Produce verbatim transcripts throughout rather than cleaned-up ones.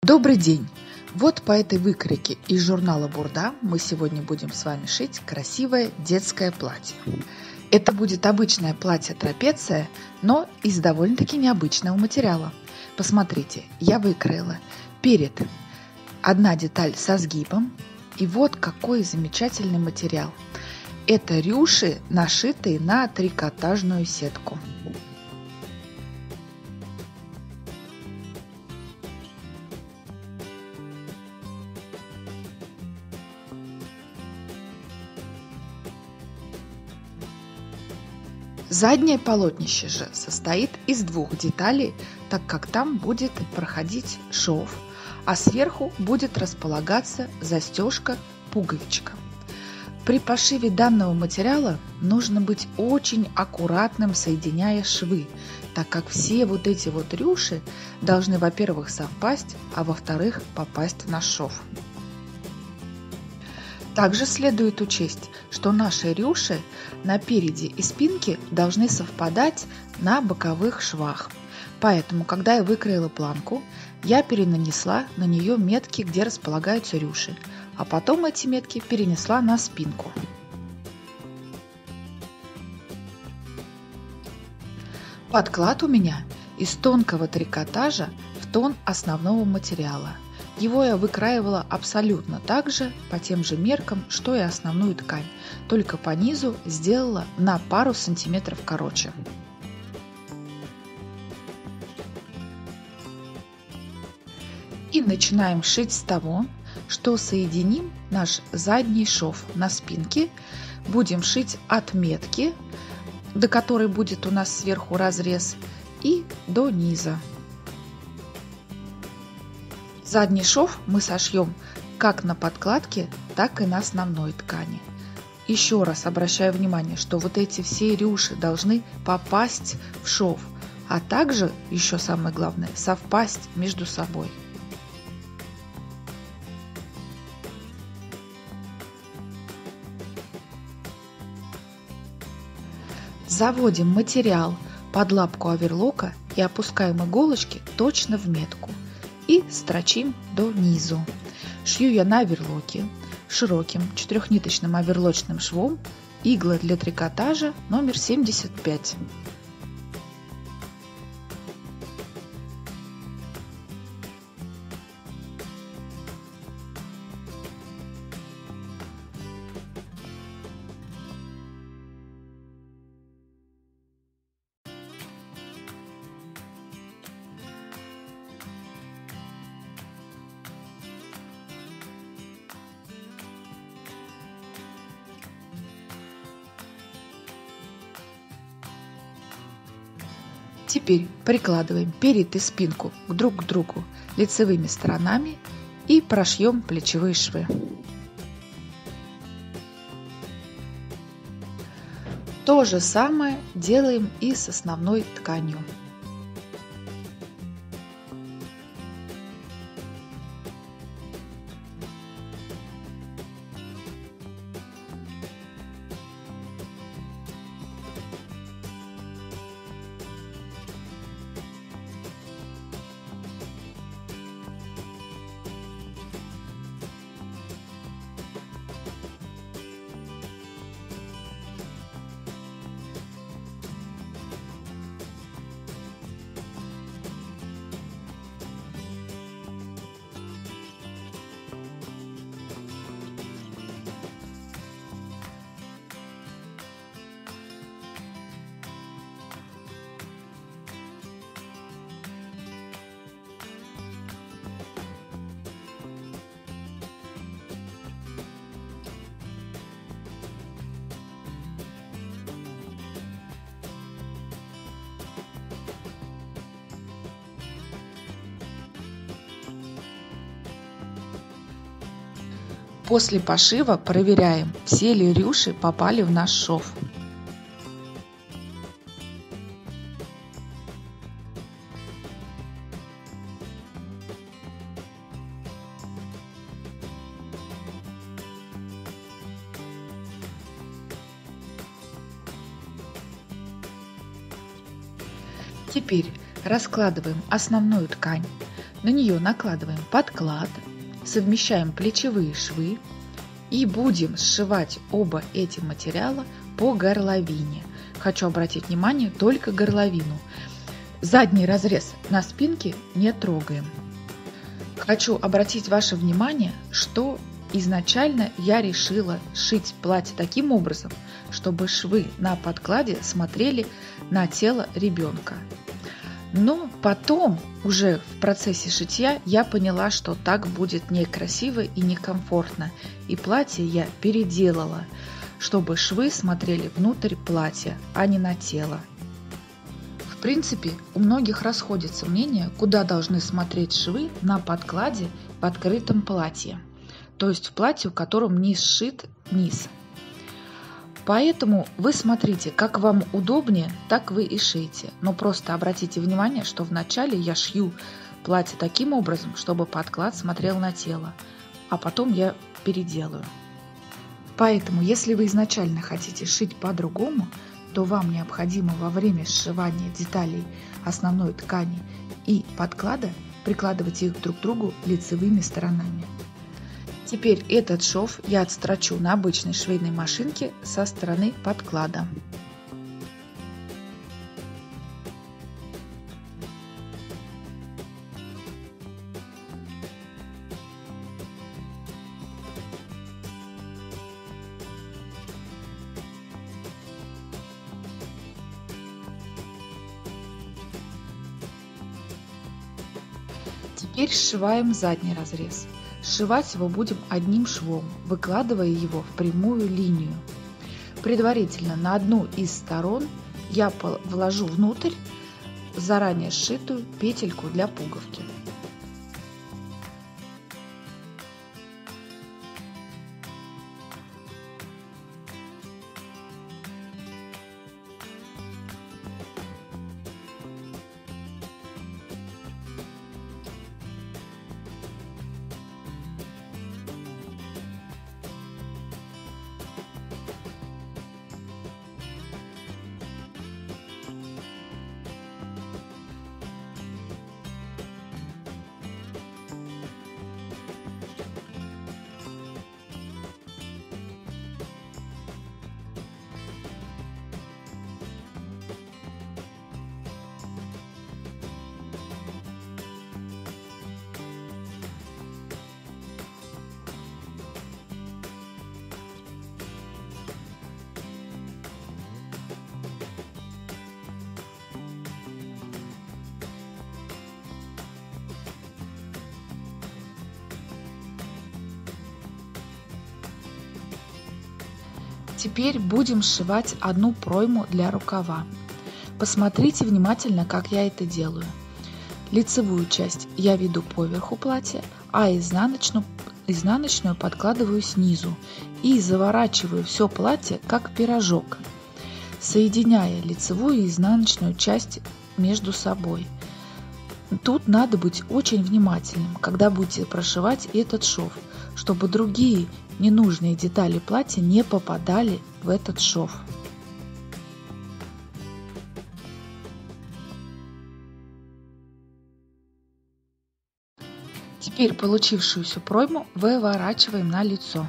Добрый день! Вот по этой выкройке из журнала Бурда мы сегодня будем с вами шить красивое детское платье. Это будет обычное платье трапеция, но из довольно-таки необычного материала. Посмотрите, я выкроила перед одна деталь со сгибом, и вот какой замечательный материал. Это рюши, нашитые на трикотажную сетку. Заднее полотнище же состоит из двух деталей, так как там будет проходить шов, а сверху будет располагаться застежка-пуговичка. При пошиве данного материала нужно быть очень аккуратным, соединяя швы, так как все вот эти вот рюши должны, во-первых, совпасть, а во-вторых, попасть на шов. Также следует учесть, что наши рюши на переде и спинке должны совпадать на боковых швах. Поэтому, когда я выкроила планку, я перенанесла на нее метки, где располагаются рюши, а потом эти метки перенесла на спинку. Подклад у меня из тонкого трикотажа в тон основного материала. Его я выкраивала абсолютно так же, по тем же меркам, что и основную ткань, только по низу сделала на пару сантиметров короче. И начинаем шить с того, что соединим наш задний шов на спинке, будем шить от метки, до которой будет у нас сверху разрез, и до низа. Задний шов мы сошьем как на подкладке, так и на основной ткани. Еще раз обращаю внимание, что вот эти все рюши должны попасть в шов, а также, еще самое главное, совпасть между собой. Заводим материал под лапку оверлока и опускаем иголочки точно в метку. И строчим до низу. Шью я на оверлоке широким четырехниточным оверлочным швом, игла для трикотажа номер семьдесят пять. Теперь прикладываем перед и спинку друг к другу лицевыми сторонами и прошьем плечевые швы. То же самое делаем и с основной тканью. После пошива проверяем, все ли рюши попали в наш шов. Теперь раскладываем основную ткань На нее накладываем подклад, совмещаем плечевые швы и будем сшивать оба эти материала по горловине. Хочу обратить внимание только горловину. Задний разрез на спинке не трогаем. Хочу обратить ваше внимание, что изначально я решила шить платье таким образом, чтобы швы на подкладе смотрели на тело ребенка. Но потом, уже в процессе шитья, я поняла, что так будет некрасиво и некомфортно. И платье я переделала, чтобы швы смотрели внутрь платья, а не на тело. В принципе, у многих расходятся мнения, куда должны смотреть швы на подкладе в открытом платье. То есть в платье, в котором не сшит низ. Поэтому вы смотрите, как вам удобнее, так вы и шейте. Но просто обратите внимание, что вначале я шью платье таким образом, чтобы подклад смотрел на тело, а потом я переделаю. Поэтому, если вы изначально хотите шить по-другому, то вам необходимо во время сшивания деталей основной ткани и подклада прикладывать их друг к другу лицевыми сторонами. Теперь этот шов я отстрочу на обычной швейной машинке со стороны подклада. Теперь сшиваем задний разрез. Сшивать его будем одним швом, выкладывая его в прямую линию. Предварительно на одну из сторон я вложу внутрь заранее сшитую петельку для пуговки. Теперь будем сшивать одну пройму для рукава. Посмотрите внимательно, как я это делаю. Лицевую часть я веду поверху платья, а изнаночную, изнаночную подкладываю снизу и заворачиваю все платье как пирожок, соединяя лицевую и изнаночную часть между собой. Тут надо быть очень внимательным, когда будете прошивать этот шов, чтобы другие ненужные детали платья не попадали в этот шов. Теперь получившуюся пройму выворачиваем на лицо.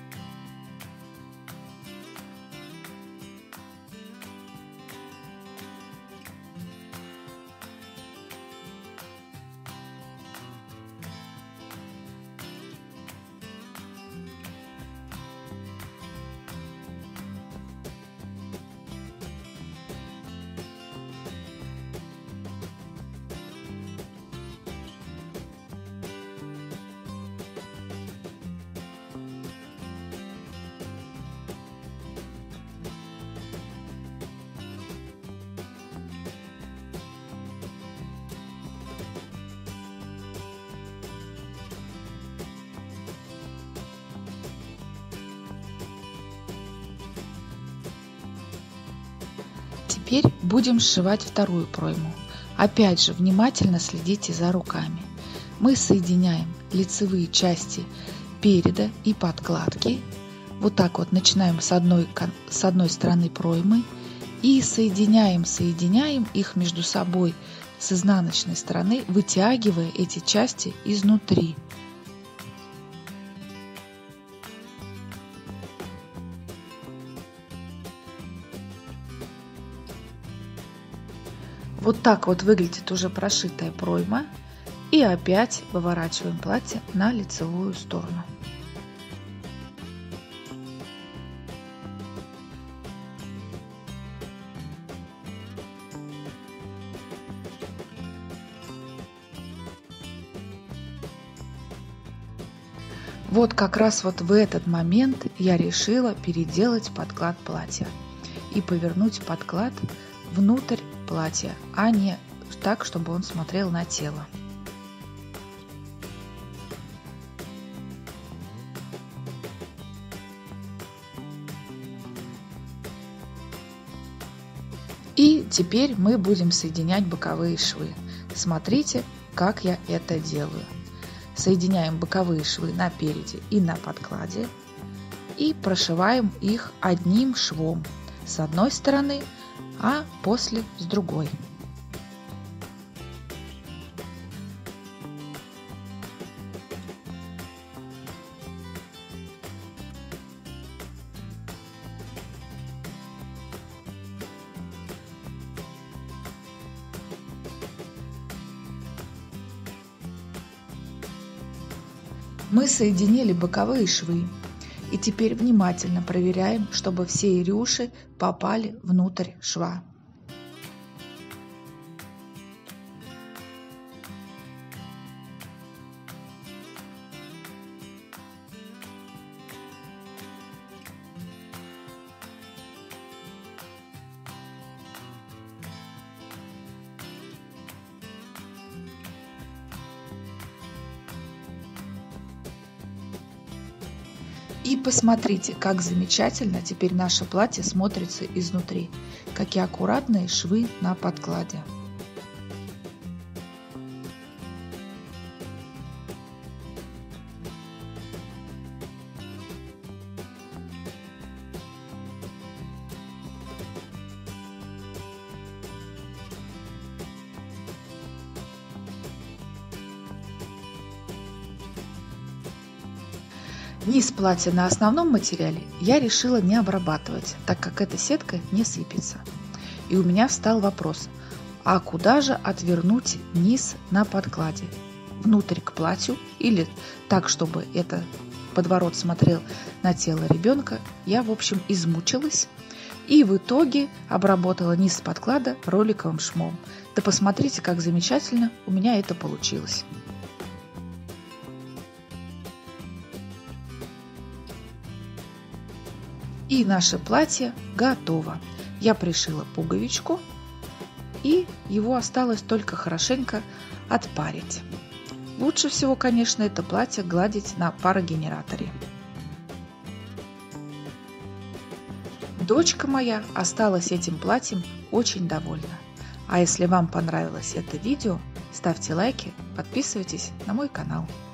Теперь будем сшивать вторую пройму. Опять же, внимательно следите за руками. Мы соединяем лицевые части переда и подкладки. Вот так вот начинаем с одной, с одной стороны проймы и соединяем, соединяем их между собой с изнаночной стороны, вытягивая эти части изнутри. Вот так вот выглядит уже прошитая пройма. И опять выворачиваем платье на лицевую сторону. Вот как раз вот в этот момент я решила переделать подклад платья и повернуть подклад внутрь платья, а не так, чтобы он смотрел на тело. И теперь мы будем соединять боковые швы. Смотрите, как я это делаю. Соединяем боковые швы напереди и на подкладе и прошиваем их одним швом с одной стороны, а после с другой. Мы соединили боковые швы и теперь внимательно проверяем, чтобы все рюши попали внутрь шва. И посмотрите, как замечательно теперь наше платье смотрится изнутри. Какие аккуратные швы на подкладе. Низ платья на основном материале я решила не обрабатывать, так как эта сетка не сыпется. И у меня встал вопрос, а куда же отвернуть низ на подкладе? Внутрь к платью или так, чтобы это подворот смотрел на тело ребенка? Я, в общем, измучилась и в итоге обработала низ подклада роликовым шмом. Да посмотрите, как замечательно у меня это получилось. И наше платье готово. Я пришила пуговичку, и его осталось только хорошенько отпарить. Лучше всего, конечно, это платье гладить на парогенераторе. Дочка моя осталась этим платьем очень довольна. А если вам понравилось это видео, ставьте лайки, подписывайтесь на мой канал.